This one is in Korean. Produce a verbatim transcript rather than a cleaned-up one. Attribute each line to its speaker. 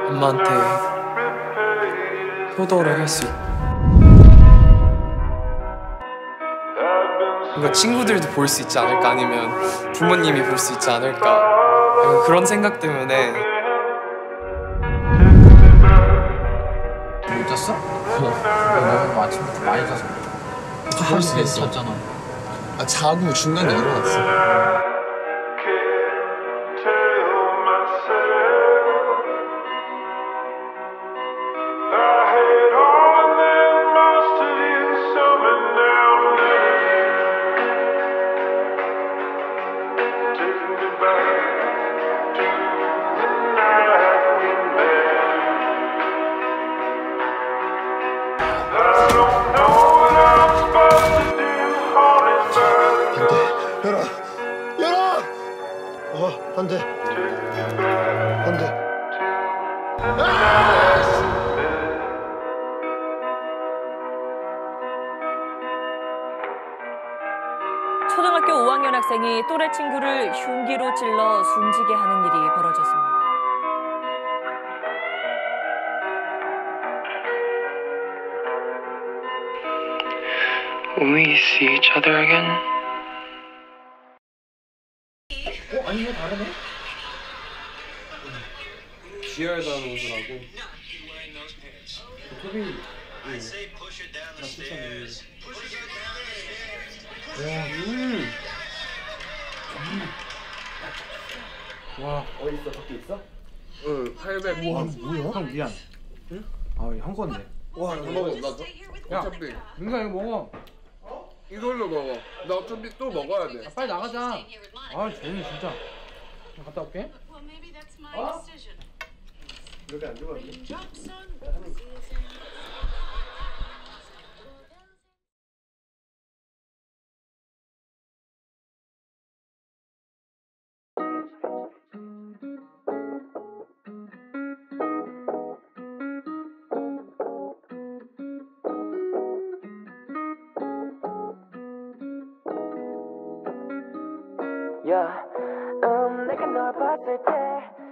Speaker 1: 엄마한테 효도를 할 수 있. 뭔가 친구들도 볼 수 있지 않을까, 아니면 부모님이 볼 수 있지 않을까, 그런 생각 때문에.
Speaker 2: 못 잤어? 어. 너 아침부터 많이 자서
Speaker 1: 그럴 수도 있어.
Speaker 2: 잤잖아.
Speaker 1: 아, 자고 중간에 일어났어.
Speaker 3: 어, 안 돼. 안 돼.
Speaker 4: 초등학교 오 학년 학생이 또래 친구를 흉기로 찔러 숨지게 하는 일이 벌어졌습니다.
Speaker 1: We see each other again.
Speaker 2: 어? 아니 왜 다르네?
Speaker 1: 지열단 옷이라고.
Speaker 2: 토비 응.
Speaker 1: 음.
Speaker 2: 와 어디 있어? 밖에 있어?
Speaker 1: 응, 팔백.
Speaker 2: 우와 뭐야? 형 미안. 응? 아형 건데.
Speaker 1: 와, 다 먹어. 나
Speaker 2: 야,
Speaker 1: 어차피
Speaker 2: 민가 이거 먹어.
Speaker 1: 이걸로 먹어. 나 어차피 또 먹어야 돼.
Speaker 2: 야, 빨리 나가자. 아 쟤는 진짜. 나 갔다 올게. 어? 이렇게 안 들어갔니?
Speaker 5: Yeah, 음, 내가 널 봤을 때